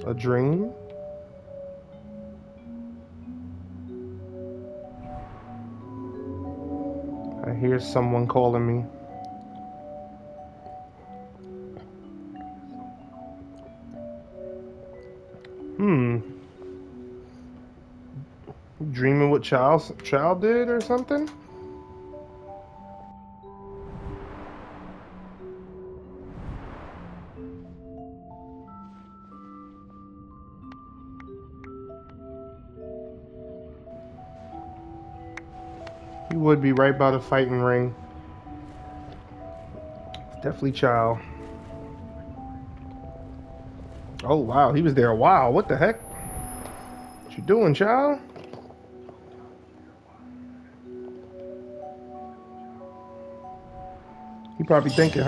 A dream? I hear someone calling me. Dreaming what Childe did or something? He would be right by the fighting ring. Definitely Childe. Oh wow, he was there a while. What the heck? What you doing, Childe? He probably thinking